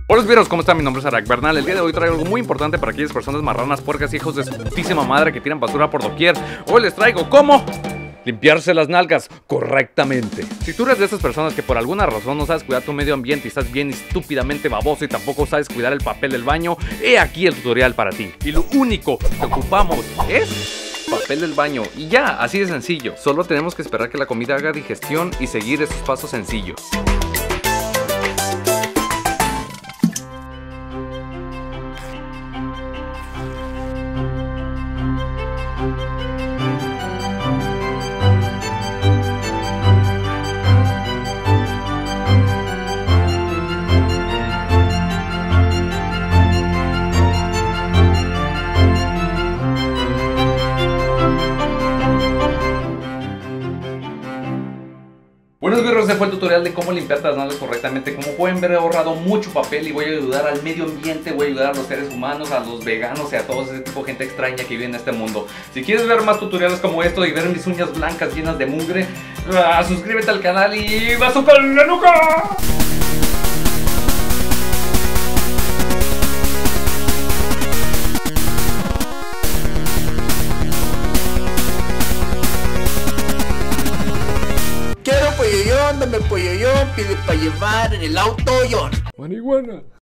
Hola virus, ¿cómo están? Mi nombre es Arak Bernal. El día de hoy traigo algo muy importante para aquellas personas marranas, puercas, hijos de su putísima madre que tiran basura por doquier. Hoy les traigo cómo limpiarse las nalgas correctamente. Si tú eres de esas personas que por alguna razón no sabes cuidar tu medio ambiente y estás bien estúpidamente baboso y tampoco sabes cuidar el papel del baño, he aquí el tutorial para ti. Y lo único que ocupamos es papel del baño y ya, así de sencillo. Solo tenemos que esperar que la comida haga digestión y seguir esos pasos sencillos. Buenos birros, este fue el tutorial de cómo limpiar las nalgas correctamente. Como pueden ver, he ahorrado mucho papel y voy a ayudar al medio ambiente, voy a ayudar a los seres humanos, a los veganos y a todo ese tipo de gente extraña que vive en este mundo. Si quieres ver más tutoriales como esto y ver mis uñas blancas llenas de mugre, suscríbete al canal y ¡bazooka en la nuca! Quiero polloyón, dame polloyón, pide pa' llevar en el auto, John. Marihuana.